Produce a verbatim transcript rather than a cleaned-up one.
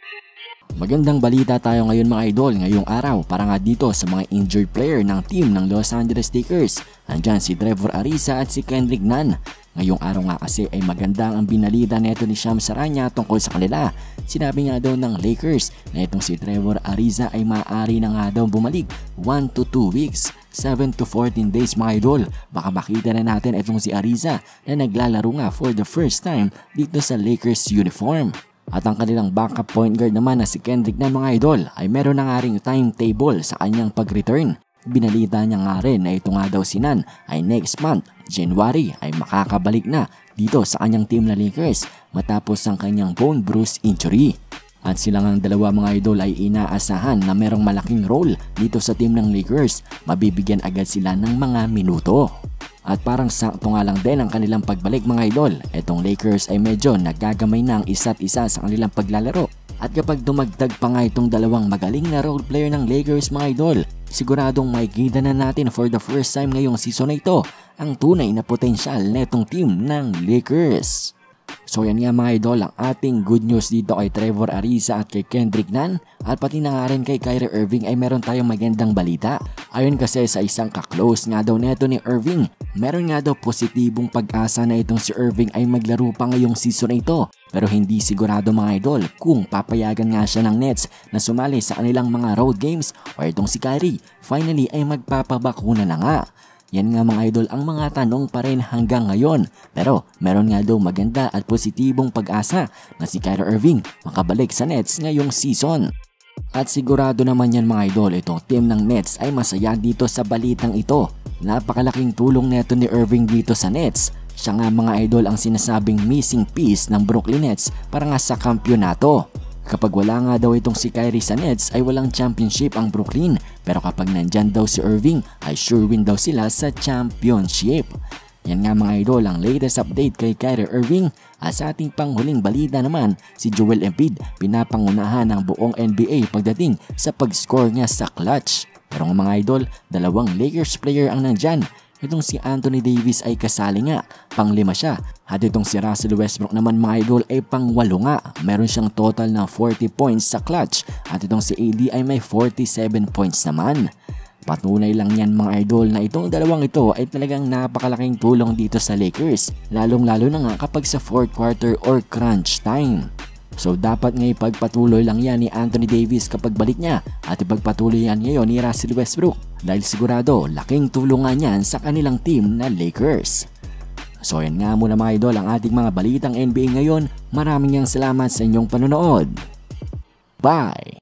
Magandang balita tayo ngayon mga idol ngayong araw para nga dito sa mga injured player ng team ng Los Angeles Lakers. Andyan si Trevor Ariza at si Kendrick Nunn. Ngayong araw nga kasi ay maganda ang binalita neto ni Shams Charania tungkol sa kanila. Sinabi nga daw ng Lakers na itong si Trevor Ariza ay maaari na nga daw bumalik one to two weeks, seven to fourteen days mga idol. Baka makita na natin itong si Ariza na naglalaro nga for the first time dito sa Lakers uniform. At ang kanilang backup point guard naman na si Kendrick na mga idol ay meron na nga ring timetable sa kanyang pag-return. Binalita niya nga rin na ito nga daw si Nunn ay next month, January ay makakabalik na dito sa kanyang team na Lakers matapos ang kanyang bone bruise injury. At silang ang dalawa mga idol ay inaasahan na merong malaking role dito sa team ng Lakers. Mabibigyan agad sila ng mga minuto. At parang sakto nga lang din ang kanilang pagbalik mga idol. Etong Lakers ay medyo nagagamay na ang isa't isa sa kanilang paglalaro. At kapag dumagdag pa nga itong dalawang magaling na role player ng Lakers mga idol, siguradong makikita na natin for the first time ngayong season na ito ang tunay na potensyal na itong team ng Lakers. So yan nga mga idol ang ating good news dito kay Trevor Ariza at kay Kendrick Nunn. At pati na nga rin kay Kyrie Irving ay meron tayong magandang balita. Ayon kasi sa isang kaklose nga daw neto ni Irving, meron nga daw positibong pag-asa na itong si Irving ay maglaro pa ngayong season na ito. Pero hindi sigurado mga idol kung papayagan nga siya ng Nets na sumali sa kanilang mga road games o itong si Kyrie finally ay magpapabakuna na nga. Yan nga mga idol ang mga tanong pa rin hanggang ngayon. Pero meron nga daw maganda at positibong pag-asa na si Kyrie Irving makabalik sa Nets ngayong season. At sigurado naman yan mga idol, itong team ng Nets ay masaya dito sa balitang ito. Napakalaking tulong neto ni Irving dito sa Nets. Siya nga mga idol ang sinasabing missing piece ng Brooklyn Nets para nga sa kampyonato. Kapag wala nga daw itong si Kyrie sa Nets ay walang championship ang Brooklyn. Pero kapag nandyan daw si Irving ay sure win daw sila sa championship. Yan nga mga idol ang latest update kay Kyrie Irving. At sa ating panghuling balita naman, si Joel Embiid pinapangunahan ng buong N B A pagdating sa pag-score niya sa clutch. Pero nga mga idol, dalawang Lakers player ang nandyan. Itong si Anthony Davis ay kasali nga, panglima siya. At itong si Russell Westbrook naman mga idol ay pangwalo nga. Meron siyang total na forty points sa clutch. At itong si A D ay may forty-seven points naman. Patunay lang yan mga idol na itong dalawang ito ay talagang napakalaking tulong dito sa Lakers. Lalong lalo na nga kapag sa fourth quarter or crunch time. So dapat nga ipagpatuloy lang yan ni Anthony Davis kapag balik niya at ipagpatuloy yan ngayon ni Russell Westbrook dahil sigurado laking tulungan yan sa kanilang team na Lakers. So yan nga muna mga idol ang ating mga balitang N B A ngayon. Maraming yang salamat sa inyong panonood. Bye!